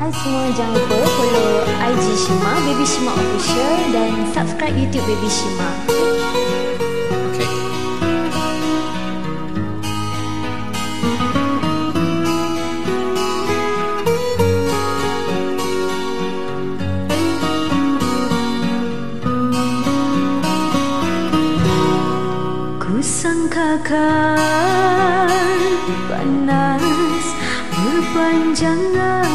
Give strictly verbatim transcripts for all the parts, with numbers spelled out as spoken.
Hai semua, jangan lupa follow I G Shima, Baby Shima Official, dan subscribe YouTube Baby Shima. Okay. Kusangkakan panas berpanjangan,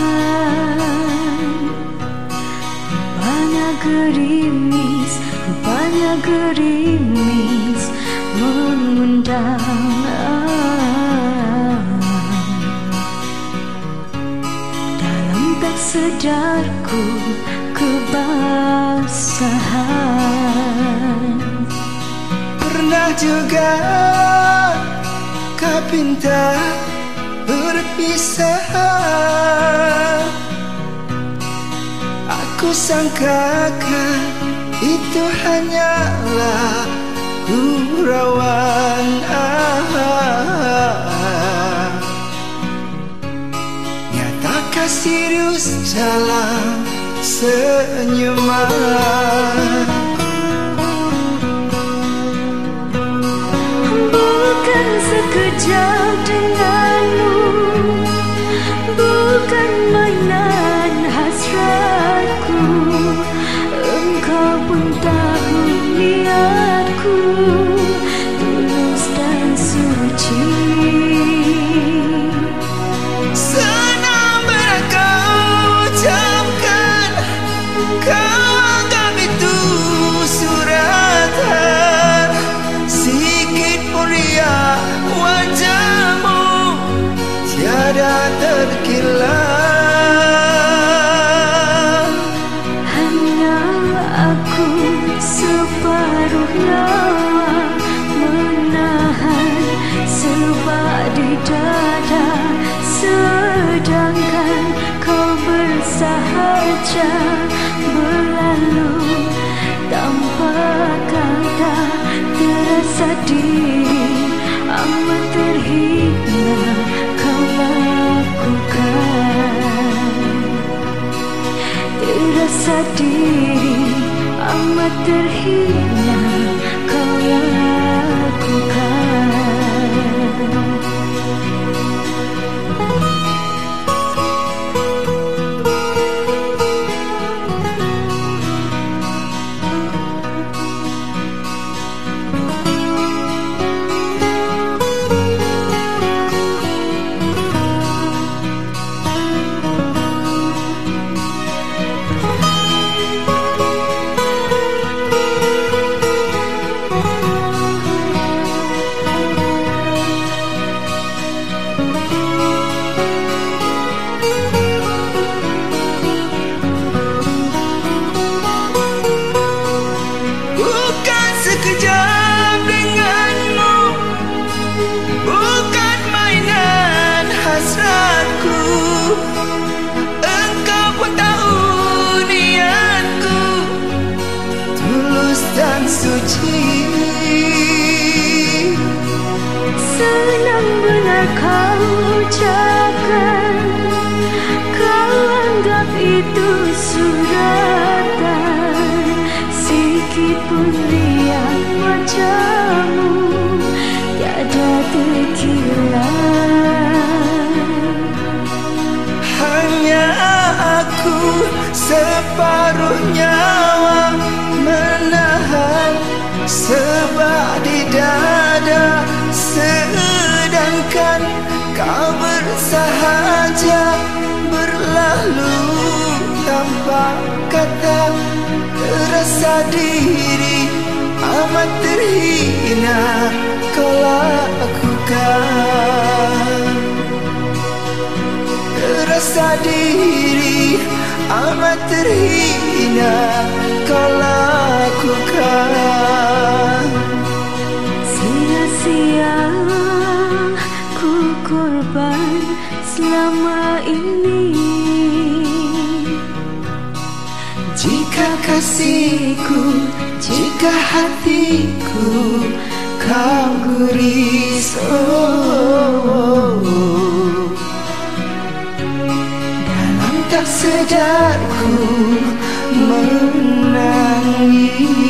rupanya gerimis, rupanya gerimis mengundang. Dalam tak sedarku kebasahan. Pernah juga kau pinta berpisah, aku sangkakan itu hanyalah gurauan. Nyatakah serius dalam senyuman? Bukan sekejap denganmu, bukan mainan hasratku. Engkau pun tahu niatku tulus dan suci. Senang berat kau ucapkan, kau anggap itu suratan. Sikit pun riak wajahmu tiada terkilat. Hanya aku separuh nyawa menahan sebab di dada, sedangkan kau bersahaja berlalu tanpa kata. Terasa diri amat terhina kau lakukan. Terasa diri amat terhina kau lakukan. Bukan sekejap denganmu, bukan mainan hasratku. Engkau pun tahu niatku tulus dan suci. Senang benar kau ucapkan, kau anggap itu suratan. Sikit pun riak wajahmu tiada terkilat. Hanya aku separuh nyawa menahan sebab di dada, sedangkan kau bersahaja berlalu tanpa kata. Terasa diri amat terhina kau lakukan. Terasa diri amat terhina kau lakukan. Sia-sia ku korban selama ini. Jika kasihku, jika hatiku kau guris, oh, oh, oh. Dalam tak sedar ku menangis.